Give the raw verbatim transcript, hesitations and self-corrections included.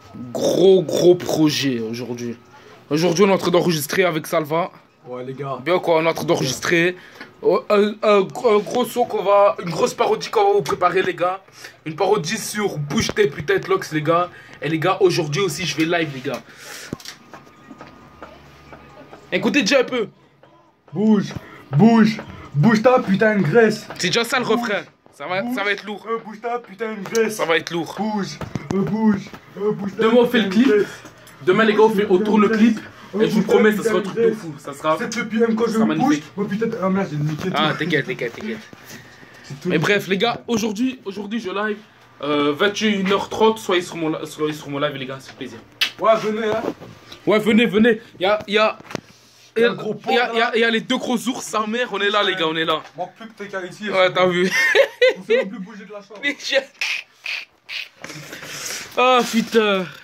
Gros gros projet aujourd'hui. Aujourd'hui on est en train d'enregistrer avec Salva. Ouais les gars. Bien quoi, on est en train d'enregistrer. Un, un, un gros son qu'on va. Une grosse parodie qu'on va vous préparer les gars. Une parodie sur Bouge tes putains de locks les gars. Et les gars, aujourd'hui aussi je vais live les gars. Écoutez déjà un peu. Bouge, bouge, bouge ta putain de graisse. C'est déjà ça le refrain. Ça va, ça va être lourd. Euh, bouge ta putain de graisse. Ça va être lourd. Bouge, euh, bouge, euh, bouge ta Demain on fait le putain de clip. graisse. Demain les gars on, fait, on tourne le clip. Euh, Et je vous bouge ta promets ça putain sera un de truc de graisse. fou. Ça sera. C'est le P M quand ça je sera bouge. magnifique. Oh putain, ah merde, j'ai niqué tout. Ah t'inquiète, t'inquiète, t'inquiète. tout. Mais bref les gars, aujourd'hui, aujourd'hui je live. Euh, vingt et une heures trente, soyez sur mon, soyez sur mon live les gars, c'est plaisir. Ouais, venez hein. Ouais venez, venez. Y'a. Y'a. Il y, un gros a, y, a, porc, y, a, y a les deux gros ours, sa mère, on est là les gars, on est là. Manque plus que t'es qu'à ici. Ouais, t'as vu. On fait non plus bouger de la chambre. Ah putain.